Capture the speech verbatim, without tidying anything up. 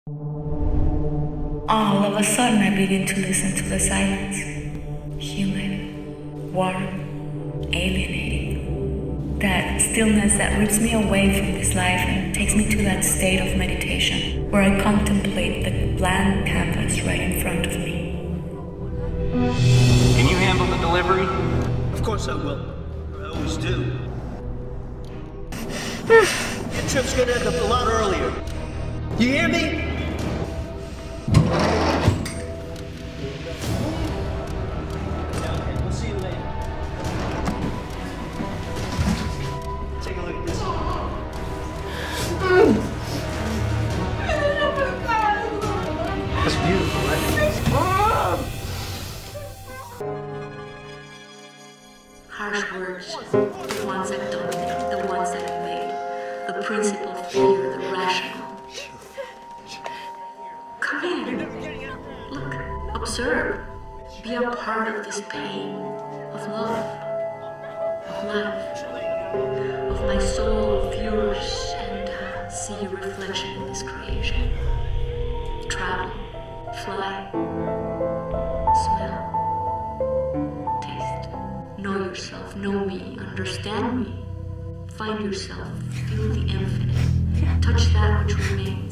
All of a sudden I begin to listen to the silence. Human, warm, alienating. That stillness that rips me away from this life and takes me to that state of meditation where I contemplate the blank canvas right in front of me. Can you handle the delivery? Of course I will. I always do. Your trip's gonna end up a lot earlier. You hear me? We'll see you later. Take a look at this. That's beautiful, right? Harsh words, the ones I've dominated, the ones that I've made, the principle of fear, the rational. Come in, look, observe, be a part of this pain, of love, of life, of my soul, viewers, and uh, see your reflection in this creation. Travel, fly, smell. Know yourself, know me, understand me. Find yourself, feel the infinite. Touch that which remains.